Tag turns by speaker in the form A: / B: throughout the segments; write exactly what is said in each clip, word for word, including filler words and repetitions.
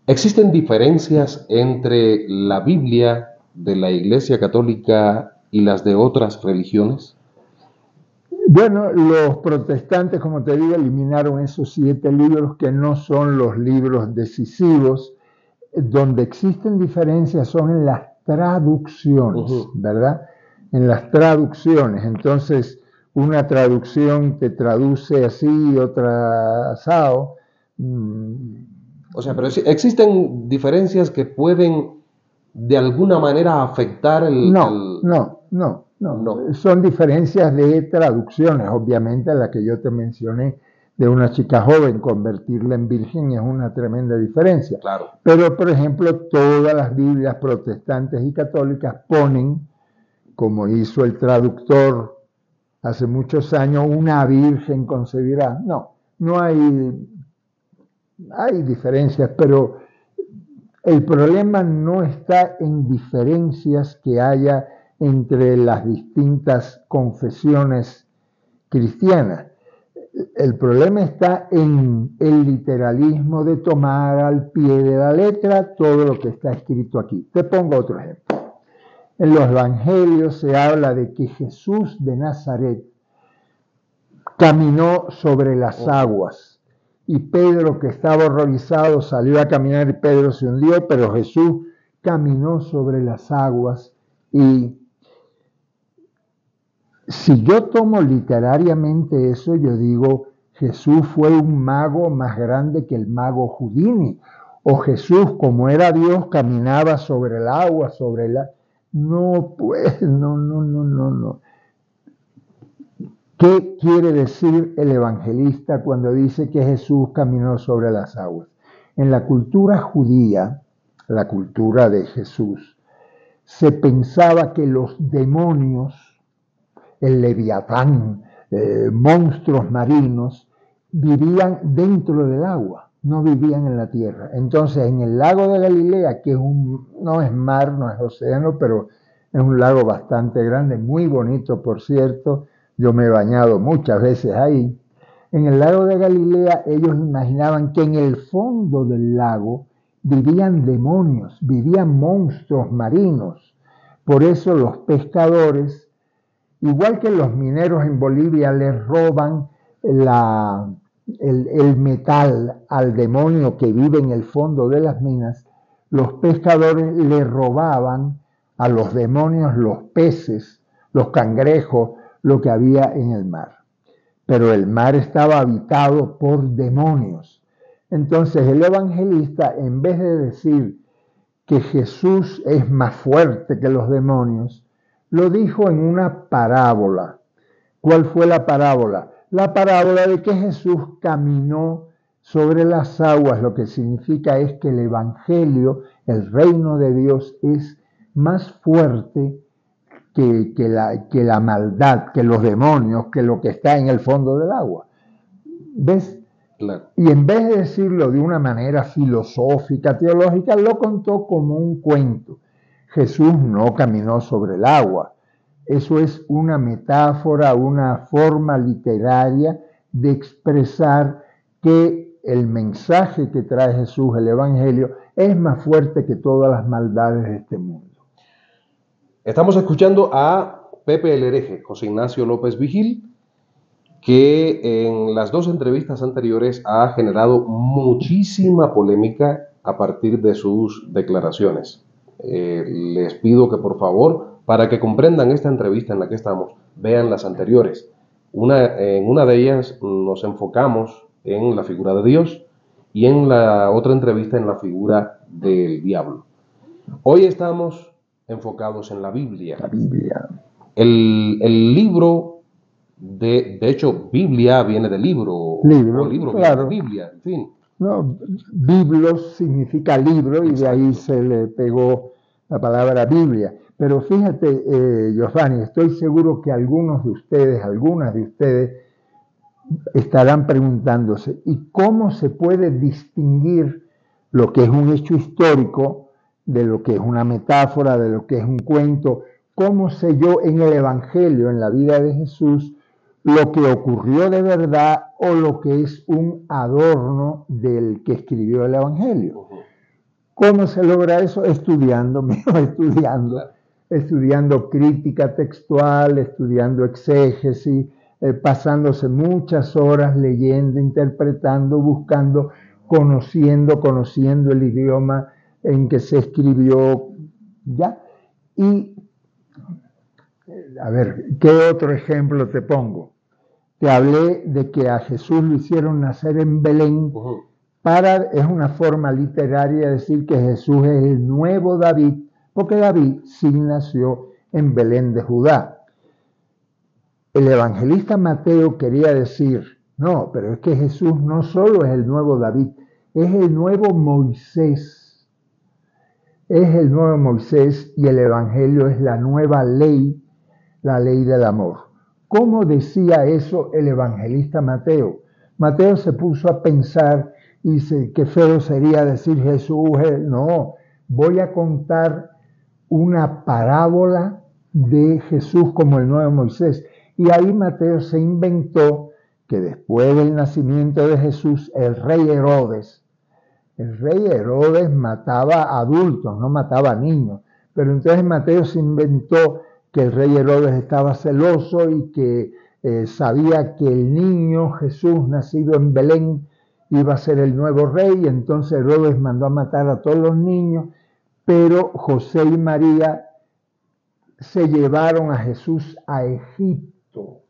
A: ¿Existen diferencias entre la Biblia de la Iglesia Católica y las de otras religiones?
B: Bueno, los protestantes, como te digo, eliminaron esos siete libros que no son los libros decisivos. Donde existen diferencias son en las traducciones,
A: Uh-huh.
B: ¿verdad? En las traducciones. Entonces, una traducción te traduce así, otra asado.
A: O sea, pero existen diferencias que pueden de alguna manera afectar el...
B: No,
A: el...
B: no, no, no,
A: no.
B: Son diferencias de traducciones. Obviamente, la que yo te mencioné de una chica joven, convertirla en virgen es una tremenda diferencia.
A: Claro.
B: Pero, por ejemplo, todas las Biblias protestantes y católicas ponen, como hizo el traductor hace muchos años, una virgen concebirá. No, no hay, hay diferencias, pero el problema no está en diferencias que haya entre las distintas confesiones cristianas. El problema está en el literalismo de tomar al pie de la letra todo lo que está escrito aquí. Te pongo otro ejemplo. En los evangelios se habla de que Jesús de Nazaret caminó sobre las aguas y Pedro, que estaba horrorizado, salió a caminar y Pedro se hundió, pero Jesús caminó sobre las aguas. Y si yo tomo literariamente eso, yo digo, Jesús fue un mago más grande que el mago Houdini, o Jesús, como era Dios, caminaba sobre el agua, sobre la... No, pues, no, no, no, no, no. ¿Qué quiere decir el evangelista cuando dice que Jesús caminó sobre las aguas? En la cultura judía, la cultura de Jesús, se pensaba que los demonios, el leviatán, eh, monstruos marinos, vivían dentro del agua, no vivían en la tierra. Entonces, en el lago de Galilea, que es un, no es mar, no es océano, pero es un lago bastante grande, muy bonito, por cierto. Yo me he bañado muchas veces ahí. En el lago de Galilea, ellos imaginaban que en el fondo del lago vivían demonios, vivían monstruos marinos. Por eso los pescadores, igual que los mineros en Bolivia, les roban la, el, el metal al demonio que vive en el fondo de las minas, los pescadores le robaban a los demonios los peces, los cangrejos, lo que había en el mar. Pero el mar estaba habitado por demonios. Entonces el evangelista, en vez de decir que Jesús es más fuerte que los demonios, lo dijo en una parábola. ¿Cuál fue la parábola? La parábola de que Jesús caminó sobre las aguas, lo que significa es que el evangelio, el reino de Dios, es más fuerte que, que, la, que la maldad, que los demonios, que lo que está en el fondo del agua. ¿Ves?
A: Claro.
B: Y en vez de decirlo de una manera filosófica, teológica, lo contó como un cuento. Jesús no caminó sobre el agua. Eso es una metáfora, una forma literaria de expresar que el mensaje que trae Jesús, el Evangelio, es más fuerte que todas las maldades de este mundo.
A: Estamos escuchando a Pepe el Hereje, José Ignacio López Vigil, que en las dos entrevistas anteriores ha generado muchísima polémica a partir de sus declaraciones. Eh, les pido que por favor, para que comprendan esta entrevista en la que estamos, vean las anteriores. Una, en una de ellas nos enfocamos en la figura de Dios y en la otra entrevista en la figura del diablo. Hoy estamos enfocados en la Biblia.
B: La Biblia.
A: El, el libro, de, de hecho, Biblia viene de libro,
B: libro,
A: o libro
B: claro.
A: viene de Biblia, en fin.
B: No, biblos significa libro y de ahí se le pegó la palabra Biblia. Pero fíjate, eh, Giovanni, estoy seguro que algunos de ustedes, algunas de ustedes, estarán preguntándose, ¿y cómo se puede distinguir lo que es un hecho histórico de lo que es una metáfora, de lo que es un cuento? ¿Cómo sé yo en el Evangelio, en la vida de Jesús, lo que ocurrió de verdad o lo que es un adorno del que escribió el Evangelio? ¿Cómo se logra eso? Estudiando, mijo, estudiando,
A: Claro.
B: estudiando crítica textual, estudiando exégesis, eh, pasándose muchas horas leyendo, interpretando, buscando, conociendo, conociendo el idioma en que se escribió, ¿ya? Y, a ver, ¿qué otro ejemplo te pongo? Te hablé de que a Jesús lo hicieron nacer en Belén.
A: Uh-huh.
B: Para, es una forma literaria de decir que Jesús es el nuevo David, porque David sí nació en Belén de Judá. El evangelista Mateo quería decir, no, pero es que Jesús no solo es el nuevo David, es el nuevo Moisés. Es el nuevo Moisés y el evangelio es la nueva ley, la ley del amor. ¿Cómo decía eso el evangelista Mateo? Mateo se puso a pensar y dice, qué feo sería decir Jesús, no, voy a contar una parábola de Jesús como el nuevo Moisés. Y ahí Mateo se inventó que después del nacimiento de Jesús, el rey Herodes, el rey Herodes mataba a adultos, no mataba a niños. Pero entonces Mateo se inventó que el rey Herodes estaba celoso y que eh, sabía que el niño Jesús nacido en Belén iba a ser el nuevo rey, y entonces Herodes mandó a matar a todos los niños, pero José y María se llevaron a Jesús a Egipto.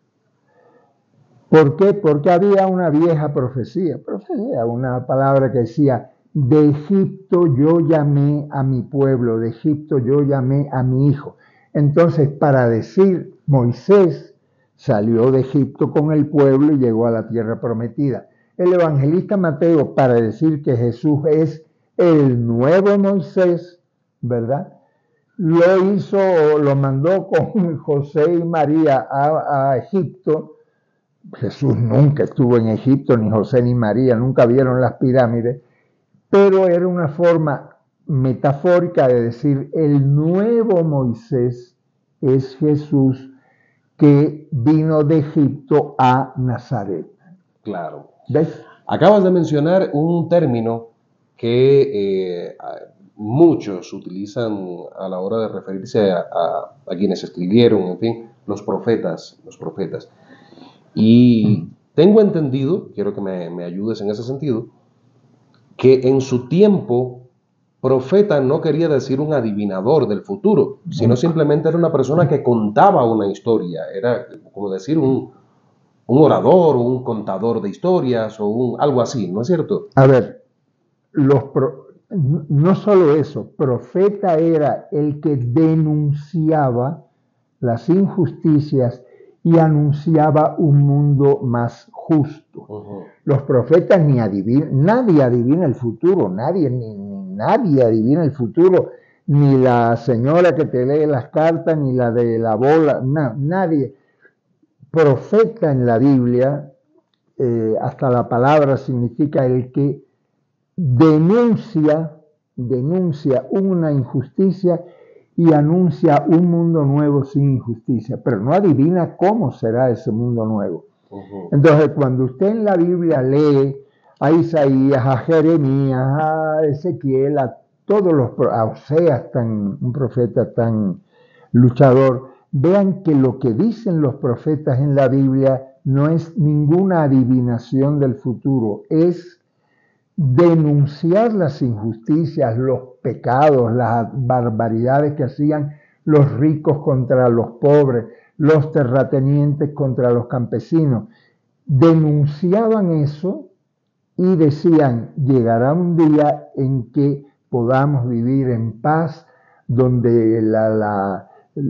B: ¿Por qué? Porque había una vieja profecía, profecía, una palabra que decía, de Egipto yo llamé a mi pueblo, de Egipto yo llamé a mi hijo. Entonces, para decir, Moisés salió de Egipto con el pueblo y llegó a la tierra prometida. El evangelista Mateo, para decir que Jesús es el nuevo Moisés, ¿verdad? Lo hizo, lo mandó con José y María a, a Egipto. Jesús nunca estuvo en Egipto, ni José ni María, nunca vieron las pirámides, pero era una forma metafórica de decir, el nuevo Moisés es Jesús que vino de Egipto a Nazaret.
A: Claro.
B: ¿Ves?
A: Acabas de mencionar un término que eh, muchos utilizan a la hora de referirse a, a, a quienes escribieron, en fin, los profetas, los profetas. Y tengo entendido, quiero que me, me ayudes en ese sentido, que en su tiempo profeta no quería decir un adivinador del futuro, sino simplemente era una persona que contaba una historia, era como decir un, un orador, un contador de historias o un, algo así, ¿no es cierto?
B: A ver, los pro, no solo eso, profeta era el que denunciaba las injusticias y anunciaba un mundo más justo. Uh-huh. Los profetas ni adivinan, nadie adivina el futuro, nadie, ni, ni nadie adivina el futuro, ni la señora que te lee las cartas, ni la de la bola, no, nadie. Profeta en la Biblia, eh, hasta la palabra significa el que denuncia, denuncia una injusticia y anuncia un mundo nuevo sin injusticia, pero no adivina cómo será ese mundo nuevo. Uh-huh. Entonces, cuando usted en la Biblia lee a Isaías, a Jeremías, a Ezequiel, a todos los, a Oseas, tan, un profeta tan luchador, vean que lo que dicen los profetas en la Biblia no es ninguna adivinación del futuro, es denunciar las injusticias, los pecados, las barbaridades que hacían los ricos contra los pobres, los terratenientes contra los campesinos. Denunciaban eso y decían, llegará un día en que podamos vivir en paz, donde la, la,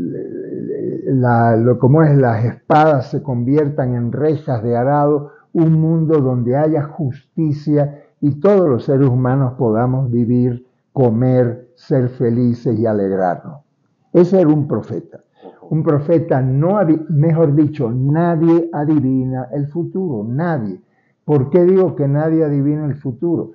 B: la, lo, como es, las espadas se conviertan en rejas de arado, un mundo donde haya justicia y todos los seres humanos podamos vivir, comer, ser felices y alegrarnos. Ese era un profeta. Un profeta, no, mejor dicho, nadie adivina el futuro, nadie. ¿Por qué digo que nadie adivina el futuro?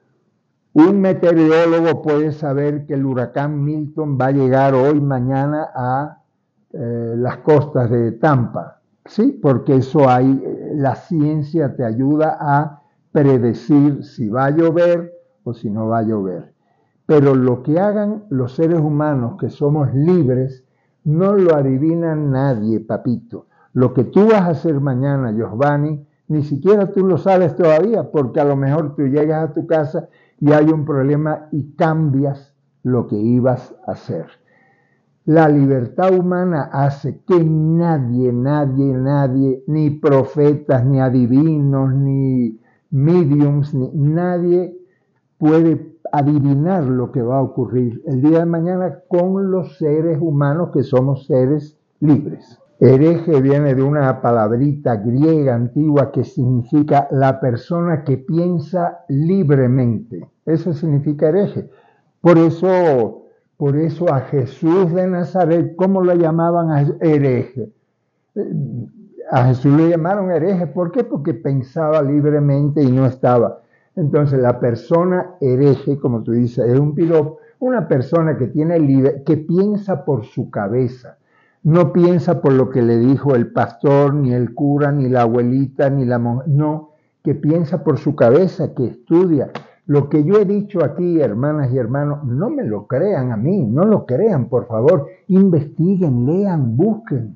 B: Un meteorólogo puede saber que el huracán Milton va a llegar hoy, mañana a eh, las costas de Tampa. Sí, porque eso hay, la ciencia te ayuda a predecir si va a llover o si no va a llover. pero lo que hagan los seres humanos que somos libres, no lo adivina nadie, papito. Lo que tú vas a hacer mañana, Giovanni, ni siquiera tú lo sabes todavía, porque a lo mejor tú llegas a tu casa y hay un problema y cambias lo que ibas a hacer. La libertad humana hace que nadie, nadie, nadie, ni profetas, ni adivinos, ni mediums, ni nadie puede adivinar lo que va a ocurrir el día de mañana con los seres humanos que somos seres libres. Hereje viene de una palabrita griega antigua que significa la persona que piensa libremente. Eso significa hereje. Por eso, por eso a Jesús de Nazaret, ¿cómo lo llamaban a hereje? A Jesús le llamaron hereje. ¿Por qué? Porque pensaba libremente y no estaba. Entonces la persona hereje, como tú dices, es un piropo, una persona que tiene libre, que piensa por su cabeza. No piensa por lo que le dijo el pastor, ni el cura, ni la abuelita, ni la monja. No, que piensa por su cabeza, que estudia. Lo que yo he dicho aquí, hermanas y hermanos, no me lo crean a mí, no lo crean, por favor. Investiguen, lean, busquen.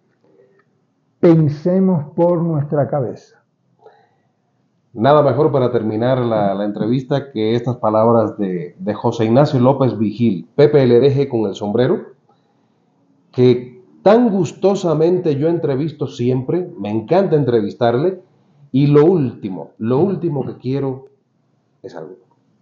B: Pensemos por nuestra cabeza.
A: Nada mejor para terminar la, la entrevista que estas palabras de, de José Ignacio López Vigil, Pepe el Hereje con el sombrero, que tan gustosamente yo entrevisto siempre, me encanta entrevistarle, y lo último, lo último que quiero es algo.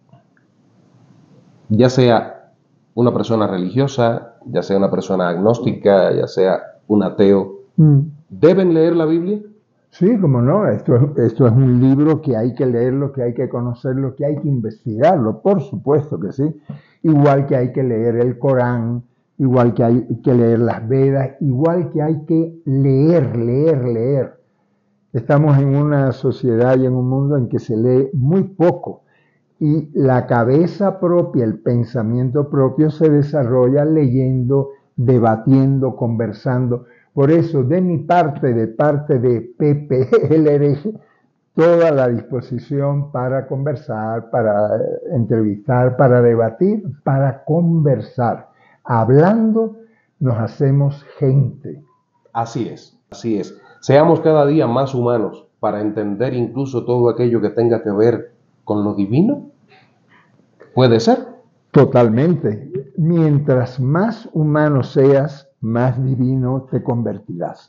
A: Ya sea una persona religiosa, ya sea una persona agnóstica, ya sea un ateo, mm. ¿deben leer la Biblia?
B: Sí, como no, esto es, esto es un libro que hay que leerlo, que hay que conocerlo, que hay que investigarlo, por supuesto que sí. Igual que hay que leer el Corán, igual que hay que leer las Vedas, igual que hay que leer, leer, leer. Estamos en una sociedad y en un mundo en que se lee muy poco y la cabeza propia, el pensamiento propio se desarrolla leyendo, debatiendo, conversando. Por eso, de mi parte, de parte de Pepe el Hereje, toda la disposición para conversar, para entrevistar, para debatir, para conversar. Hablando, nos hacemos gente.
A: Así es, así es. Seamos cada día más humanos para entender incluso todo aquello que tenga que ver con lo divino. ¿Puede ser?
B: Totalmente. Mientras más humano seas, más divino te convertirás.